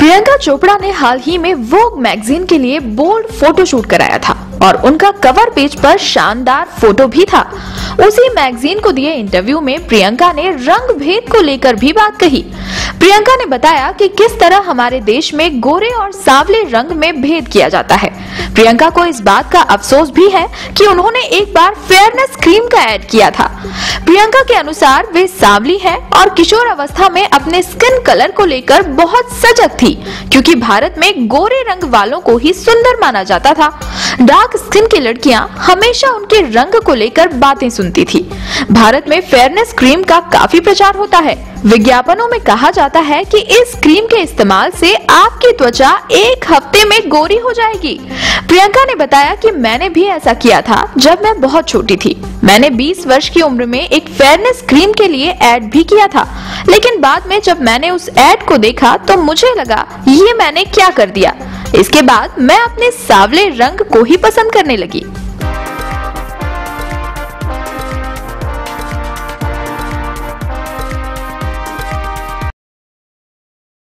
प्रियंका चोपड़ा ने हाल ही में वोग मैगजीन के लिए बोल्ड फोटोशूट कराया था और उनका कवर पेज पर शानदार फोटो भी था। उसी मैगजीन को दिए इंटरव्यू में प्रियंका ने रंग भेद को लेकर भी बात कही। प्रियंका ने बताया कि किस तरह हमारे देश में गोरे और सांवले रंग में भेद किया जाता है। प्रियंका को इस बात का अफसोस भी है कि उन्होंने एक बार फेयरनेस क्रीम का ऐड किया था। प्रियंका के अनुसार वे सांवली हैं और किशोर अवस्था में अपने स्किन कलर को लेकर बहुत सजग थी, क्योंकि भारत में गोरे रंग वालों को ही सुंदर माना जाता था। डार्क स्किन की लड़कियां हमेशा उनके रंग को लेकर बातें सुनती थी। भारत में फेयरनेस क्रीम का काफी प्रचार होता है। विज्ञापनों में कहा जाता है कि इस क्रीम के इस्तेमाल से आपकी त्वचा एक हफ्ते में गोरी हो जाएगी। प्रियंका ने बताया कि मैंने भी ऐसा किया था जब मैं बहुत छोटी थी। मैंने 20 वर्ष की उम्र में एक फेयरनेस क्रीम के लिए ऐड भी किया था, लेकिन बाद में जब मैंने उस ऐड को देखा तो मुझे लगा ये मैंने क्या कर दिया। इसके बाद मैं अपने सांवले रंग को ही पसंद करने लगी।